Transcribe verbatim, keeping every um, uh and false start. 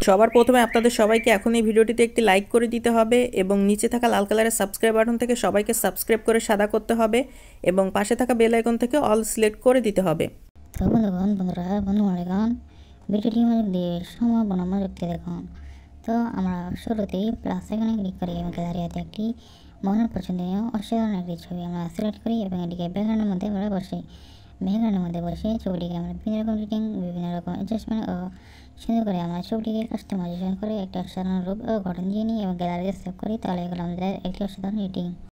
সবার প্রথমে আপনাদের সবাইকে এখন এই ভিডিওটিতে একটি লাইক করে দিতে হবে এবং নিচে থাকা লাল কালারের সাবস্ক্রাইব বাটন থেকে সবাইকে সাবস্ক্রাইব করে সাদা করতে হবে এবং পাশে থাকা বেল আইকন থেকে অল সিলেক্ট করে দিতে হবে। তো বন্ধুগণ বন্ধুরা বন্ধুগণ ভিডিওটি মধ্যে সম্ভাবনা মনোযোগকে দেখুন। তো আমরা শুরুতেই প্লাস আইকনে ক্লিক করি এবং গ্যালারিতে একটি মনের পছন্দনীয় অসাধারণ একটি ছবি আমরা সিলেক্ট করি এবং এটিকে ব্যাকগ্রাউন্ডের মধ্যে আমরা বসাই। ব্যাকগ্রাউন্ডের মধ্যে বসে ছবিটিকে আমরা বিভিন্ন রকম রেটিং বিভিন্ন রকম অ্যাডজাস্টমেন্ট ও সুন্দর করে আমরা ছবিটিকে কাস্টমাইজেশন করে একটা অসাধারণ রূপ ও গঠন দিয়ে নিই এবং গ্যালারিতে সেভ করি। তাহলে এগুলো আমাদের একটি অসাধারণ রেটিং।